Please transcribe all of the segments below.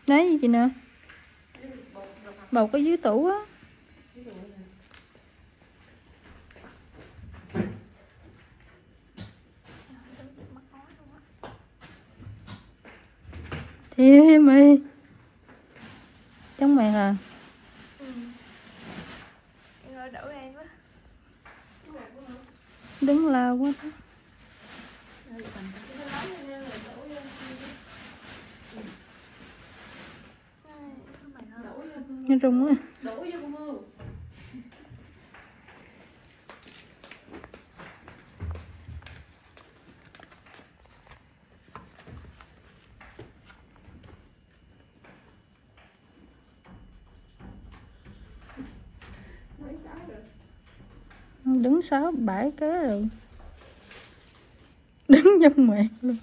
Lấy gì chị nè? Bột ở dưới tủ á. Thì mày chống mày à? Đứng lao quá đó. Nó rung á. Đứng 6-7 cái rồi. Đứng trong mệt luôn.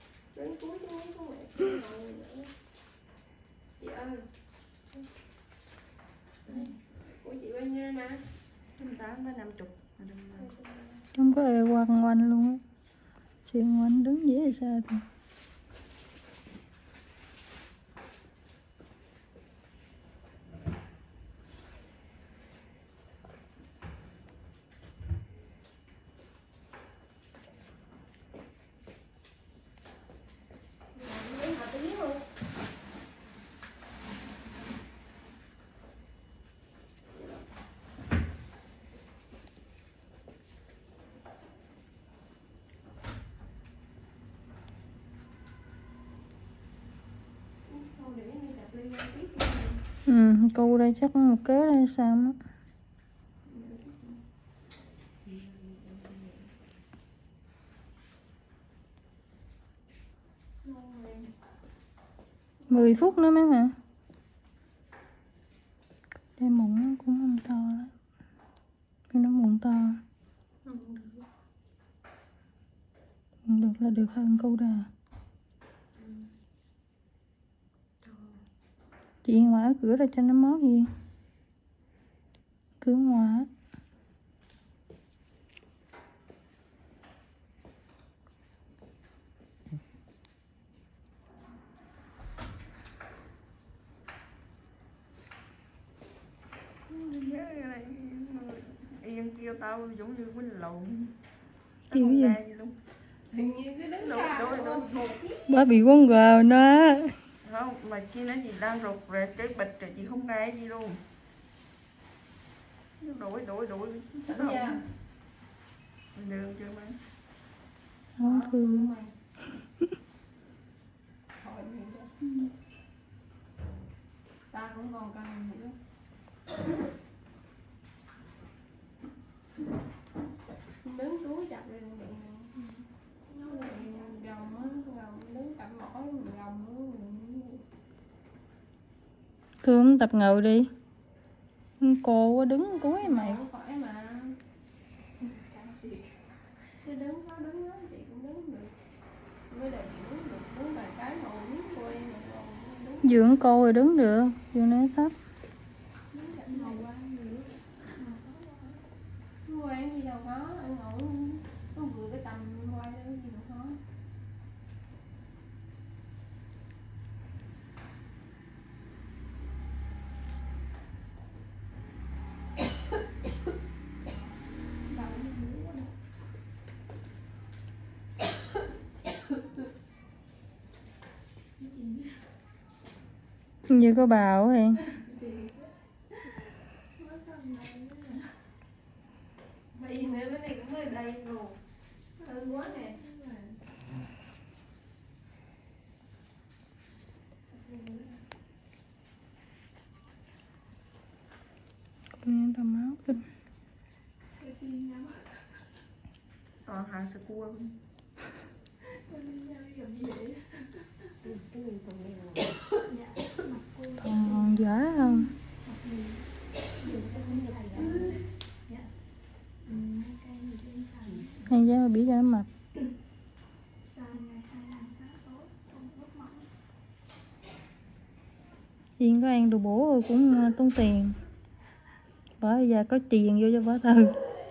Chị ơi. Của chị bao nhiêu nè? 8 tới 50. Không có ai quanh quanh luôn á. Chuyện quanh đứng dễ sao thì. Cô đây chắc một kế đây sao á. Mười phút nữa mấy hả? Đây mụn cũng không to lắm. Cái nó mụn to. Được là được hơn câu đà. Chị ngoài cửa ra cho nó mót gì. Cửa ngoài. Yên kêu tao giống như quýnh lộn. Kiểu gì? Hình như cái đứng đổ. Bà bị quấn gờ nó. Không, mà khi nó chị đang rụt rồi cái bịch rồi chị không nghe gì luôn. Nó đổi. Được chưa mấy? Không thương. Ta cũng còn cần nữa. Đứng xuống chặt lên miệng. Nó gồng á, đứng cạnh mỏi gồng nữa. Thương tập ngồi đi. Cô quá đứng cuối mày. Không phải mà. Chứ đứng có đứng đó chị cũng đứng được. Mới lại chị đứng được, đứng vài cái ngồi biết cô em rồi. Dưỡng cô rồi đứng được, dưỡng này thấp. Quen gì đâu có, anh ngồi nó vừa cái tầm quay đó gì đâu có. Như có bào thì. Bây nữa cái này cũng mới đây rồi. Hơn quá nè. Nghe tao máu kinh. Toàn hàng sơ cua. Còn dở không? Hay giá mà biết cho nó mập. Yên có ăn đồ bổ rồi cũng tốn tiền. Bởi giờ có tiền vô cho bỏ thư.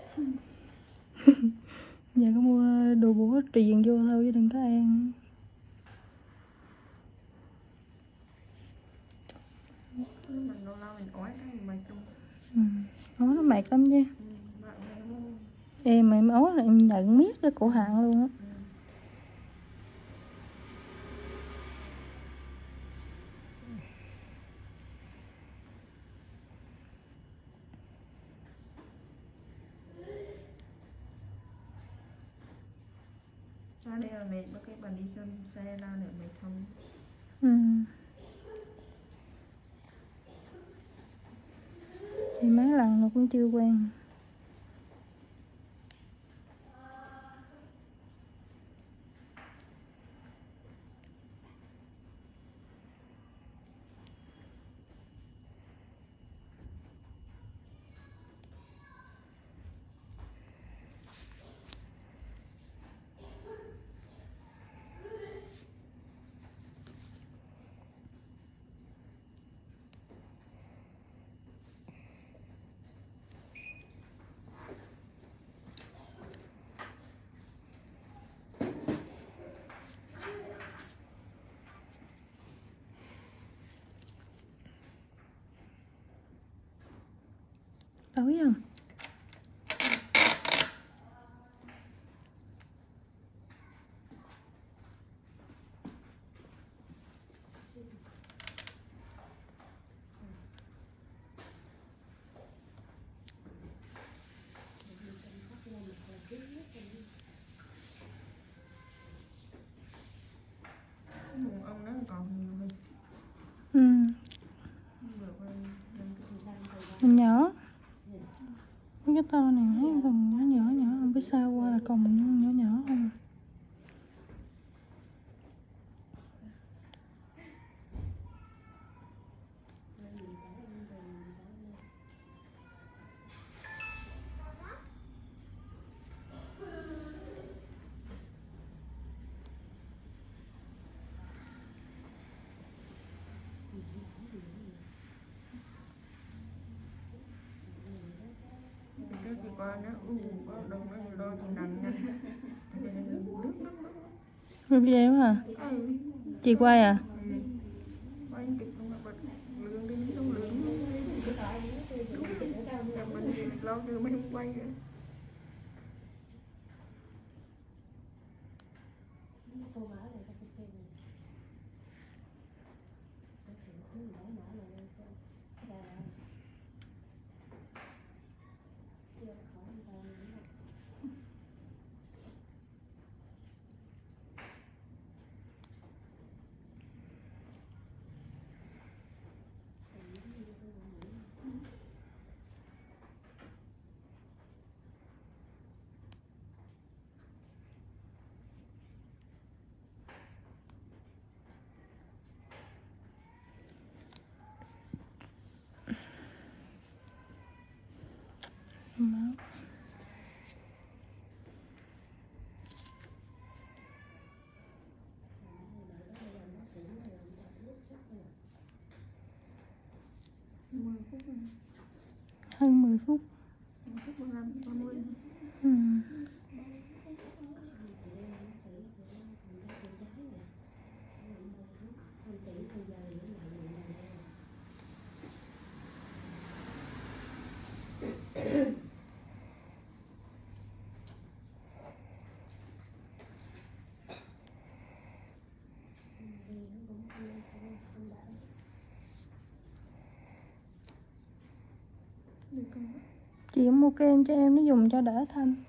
Giờ có mua đồ bổ tiền vô thôi chứ đừng có ăn. mệt không? Ố nó mệt lắm chứ. Bạn này nó Em mà ố là em nhận miết cái cổ họng luôn á. ra đây là mệt, bác cái bạn đi xe ra nữa mệt không? Thì mấy lần nó cũng chưa quen. Tối không? Ông nó còn nhiều mình. Mình nhỏ. Mấy cái to này thấy còn nhỏ nhỏ nhỏ, không biết sao qua là còn nhỏ nhỏ không. Trước thì qua nó có đông nó đôi thì nằm nha. Rồi bây giờ hả? Chị quay à? Quay kịch không mà bật lương đi không lương. Mình lâu chưa mới không quay nữa. Máu. Hơn 10 phút. 15, 30. Chị mua kem cho em nó dùng cho đỡ thâm.